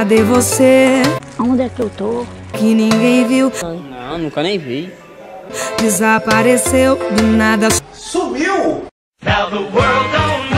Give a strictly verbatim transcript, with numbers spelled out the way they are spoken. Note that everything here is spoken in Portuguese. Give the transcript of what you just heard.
Cadê você? Onde é que eu tô? Que ninguém viu. Não, nunca nem vi. Desapareceu do nada. Sumiu! Now the world don't